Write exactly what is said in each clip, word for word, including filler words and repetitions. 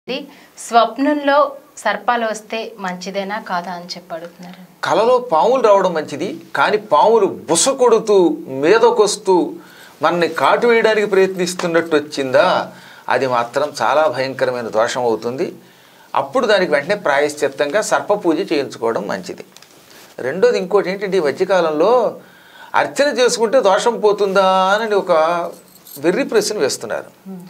స్వప్నంలో సర్పాలు వస్తే మంచిదేనా కాదా అని చెప్పి అడుగుతున్నారు. కలలో పాములు రావడం మంచిది, కానీ పాములు బుస కొడుతూ మీదకొస్తూ మనని కాటు వేయడానికి ప్రయత్నిస్తున్నట్టు వచ్చిందా అది మాత్రం చాలా భయంకరమైన దోషం అవుతుంది. అప్పుడు దానికి వెంటనే ప్రాయశ్చిత్తంగా సర్ప పూజ చేయించుకోవడం మంచిది. రెండోది ఇంకోటి ఏంటంటే, ఈ మధ్యకాలంలో అర్చన చేసుకుంటే దోషం పోతుందా అని ఒక వెర్రి ప్రశ్న వేస్తున్నారు.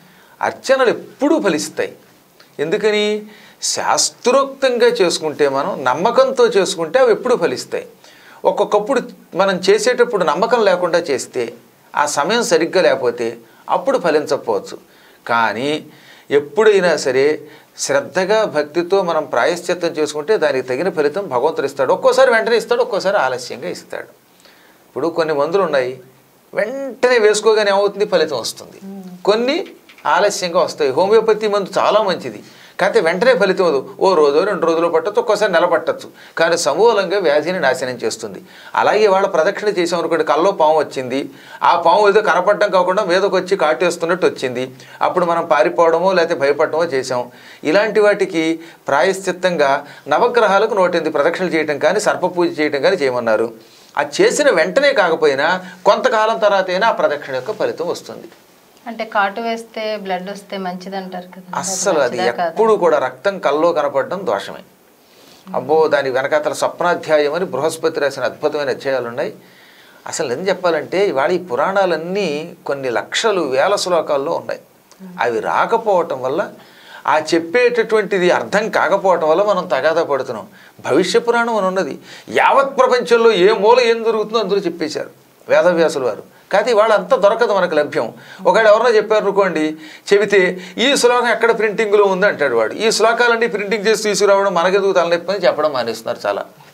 అర్చనలు ఎప్పుడూ ఫలిస్తాయి. ఎందుకని? శాస్త్రోక్తంగా చేసుకుంటే, మనం నమ్మకంతో చేసుకుంటే అవి ఎప్పుడు ఫలిస్తాయి. ఒక్కొక్కప్పుడు మనం చేసేటప్పుడు నమ్మకం లేకుండా చేస్తే, ఆ సమయం సరిగ్గా లేకపోతే అప్పుడు ఫలించకపోవచ్చు. కానీ ఎప్పుడైనా సరే శ్రద్ధగా భక్తితో మనం ప్రాయశ్చిత్తం చేసుకుంటే దానికి తగిన ఫలితం భగవంతుడు ఇస్తాడు. ఒక్కోసారి వెంటనే ఇస్తాడు, ఒక్కోసారి ఆలస్యంగా ఇస్తాడు. ఇప్పుడు కొన్ని మందులు ఉన్నాయి, వెంటనే వేసుకోగానే ఏమవుతుంది, ఫలితం వస్తుంది. కొన్ని ఆలస్యంగా వస్తాయి. హోమియోపతి మందు చాలా మంచిది, కాకపోతే వెంటనే ఫలితం వదు. ఓ రోజు రెండు రోజులు పట్టచ్చు, ఒక్కోసారి నెల పట్టచ్చు, కానీ సమూలంగా వ్యాధిని నాశనం చేస్తుంది. అలాగే వాళ్ళ ప్రదక్షిణ చేసాం అనుకోండి, కల్లో పాము వచ్చింది, ఆ పాము ఏదో కనపడడం కాకుండా మీదకి వచ్చి కాటేస్తున్నట్టు వచ్చింది, అప్పుడు మనం పారిపోవడమో లేకపోతే భయపడటమో చేసాం. ఇలాంటి వాటికి ప్రాయశ్చిత్తంగా నవగ్రహాలకు నూటెనిమిది ప్రదక్షిణలు చేయటం కానీ సర్ప పూజ చేయటం కానీ చేయమన్నారు. అది చేసిన వెంటనే కాకపోయినా కొంతకాలం తర్వాత అయినా ఆ ప్రదక్షిణ యొక్క ఫలితం వస్తుంది. అంటే కాటు వేస్తే బ్లడ్ వస్తే మంచిది అంటారు కదా. అస్సలు అది ఎప్పుడు కూడా రక్తం కల్లో కనపడడం దోషమే. అబ్బో, దాని వెనకాతల స్వప్నాధ్యాయం అని బృహస్పతి రాసిన అద్భుతమైన అధ్యాయాలు ఉన్నాయి. అసలు ఏం చెప్పాలంటే, ఇవాళ ఈ పురాణాలన్నీ కొన్ని లక్షలు వేల శ్లోకాల్లో ఉన్నాయి. అవి రాకపోవటం వల్ల, ఆ చెప్పేటటువంటిది అర్థం కాకపోవటం వల్ల మనం తగాదా పడుతున్నాం. భవిష్య పురాణం అని ఉన్నది, యావత్ ప్రపంచంలో ఏ మూల ఏం జరుగుతుందో అందులో చెప్పేశారు వేదవ్యాసుల వారు. కాకపోతే వాళ్ళంతా దొరకదు మనకు లభ్యం. ఒకవేళ ఎవరన్నా చెప్పారు అనుకోండి, చెబితే ఈ శ్లోకం ఎక్కడ ప్రింటింగ్లో ఉంది అంటాడు వాడు. ఈ శ్లోకాలన్నీ ప్రింటింగ్ చేసి తీసుకురావడం మనకెందుకు తలనొప్పి అని చెప్పడం మానేస్తున్నారు చాలా.